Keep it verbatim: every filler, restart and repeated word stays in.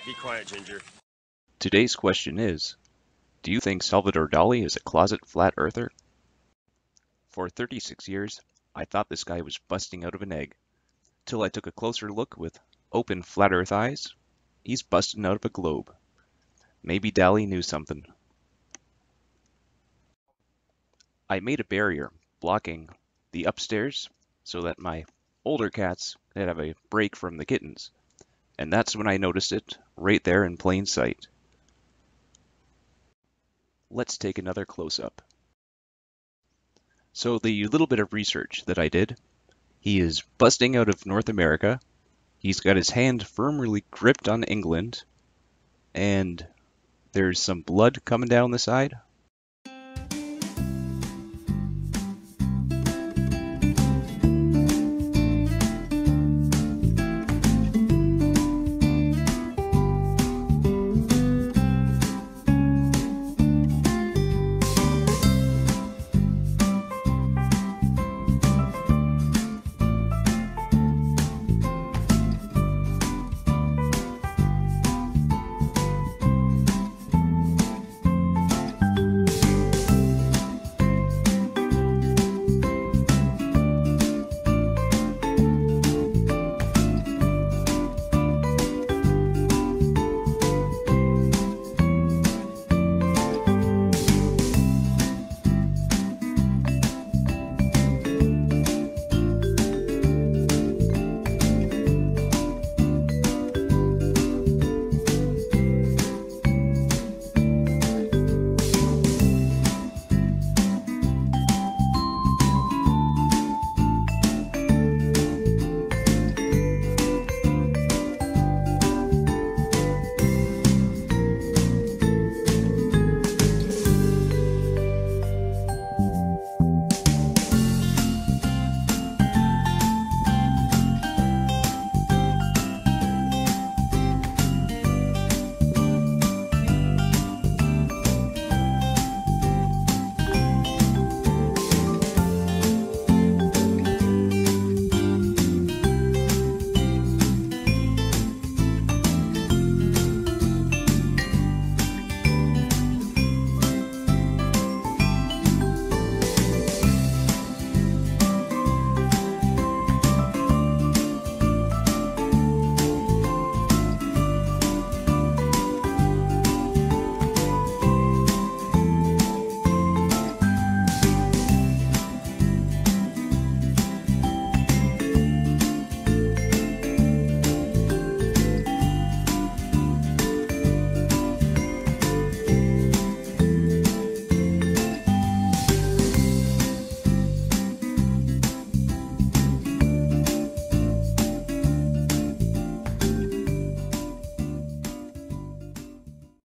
Be quiet, Ginger. Today's question is, do you think Salvador Dali is a closet flat earther? For thirty-six years, I thought this guy was busting out of an egg, till I took a closer look with open flat earth eyes. He's busting out of a globe. Maybe Dali knew something. I made a barrier blocking the upstairs so that my older cats could have a break from the kittens. And that's when I noticed it, right there in plain sight. Let's take another close-up. So the little bit of research that I did, he is busting out of North America, he's got his hand firmly gripped on England, and there's some blood coming down the side.